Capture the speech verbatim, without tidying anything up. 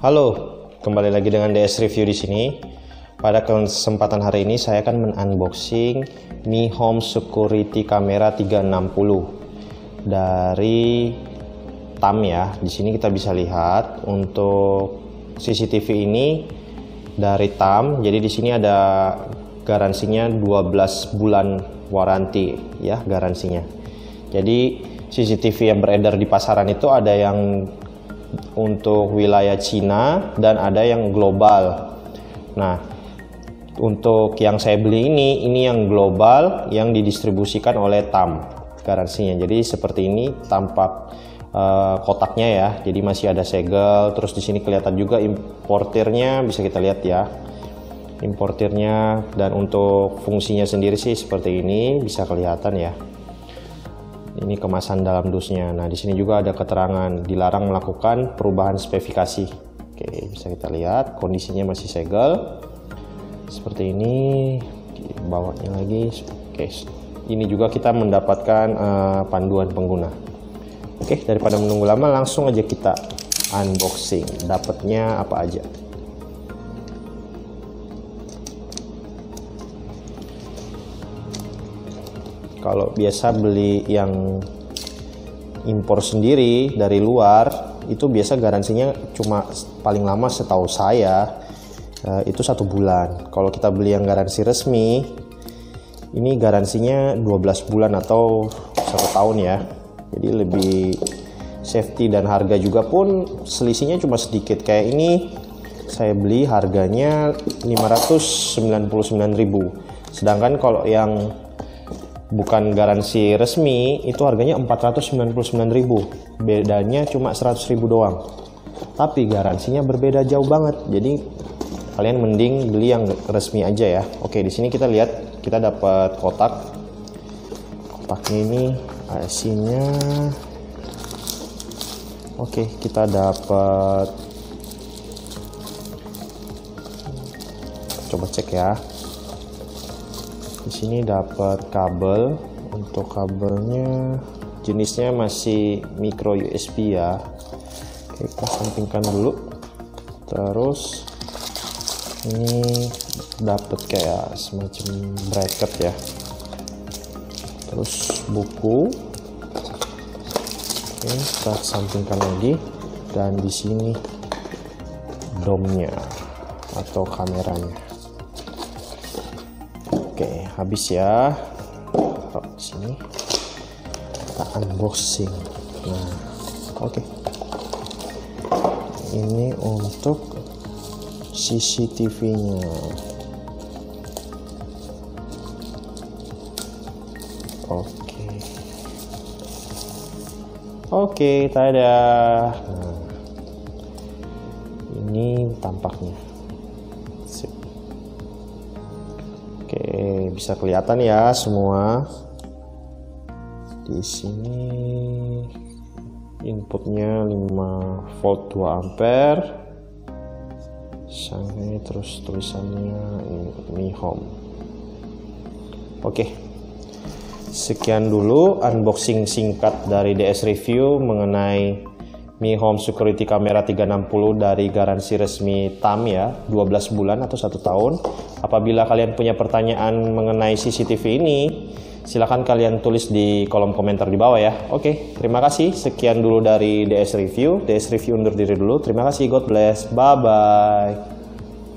Halo, kembali lagi dengan D S Review di sini. Pada kesempatan hari ini saya akan men-unboxing Mi Home Security Camera tiga enam nol dari T A M ya. Di sini kita bisa lihat untuk C C T V ini dari T A M. Jadi di sini ada garansinya dua belas bulan waranti ya, garansinya. Jadi C C T V yang beredar di pasaran itu ada yang untuk wilayah Cina dan ada yang global. Nah, untuk yang saya beli ini, ini yang global yang didistribusikan oleh T A M garansinya. Jadi seperti ini tampak uh, kotaknya ya. Jadi masih ada segel. Terus di sini kelihatan juga importirnya, bisa kita lihat ya. Importirnya, dan untuk fungsinya sendiri sih seperti ini, bisa kelihatan ya. Ini kemasan dalam dusnya. Nah, di sini juga ada keterangan dilarang melakukan perubahan spesifikasi. Oke, bisa kita lihat kondisinya masih segel. Seperti ini. Bawahnya lagi. Oke, ini juga kita mendapatkan uh, panduan pengguna. Oke, daripada menunggu lama, langsung aja kita unboxing. Dapatnya apa aja? Kalau biasa beli yang impor sendiri dari luar, itu biasa garansinya cuma paling lama setahu saya uh, itu satu bulan. Kalau kita beli yang garansi resmi, ini garansinya dua belas bulan atau satu tahun ya. Jadi lebih safety, dan harga juga pun selisihnya cuma sedikit. Kayak ini saya beli harganya lima ratus sembilan puluh sembilan ribu. Sedangkan kalau yang bukan garansi resmi itu harganya empat ratus sembilan puluh sembilan ribu. Bedanya cuma seratus ribu doang. Tapi garansinya berbeda jauh banget. Jadi kalian mending beli yang resmi aja ya. Oke, di sini kita lihat kita dapat kotak. Kotaknya ini I C-nya. Oke, kita dapat, coba cek ya. Di sini dapat kabel. Untuk kabelnya jenisnya masih micro U S B ya. Oke, kita sampingkan dulu. Terus ini dapat kayak semacam bracket ya. Terus buku. Oke, kita sampingkan lagi. Dan di sini domnya atau kameranya. Oke, habis ya. Taruh di sini. Kita unboxing. Nah, oke. Ini untuk C C T V-nya. Oke. Oke, tada. Nah, ini tampaknya. Oke, bisa kelihatan ya semua. Di sini inputnya lima volt dua ampere. Sampai terus tulisannya Mi Home. Oke. Sekian dulu unboxing singkat dari D S Review mengenai Mi Home Security Camera tiga enam nol dari garansi resmi T A M ya, dua belas bulan atau satu tahun. Apabila kalian punya pertanyaan mengenai C C T V ini, silahkan kalian tulis di kolom komentar di bawah ya. Oke, terima kasih. Sekian dulu dari D S Review. D S Review undur diri dulu. Terima kasih. God bless. Bye-bye.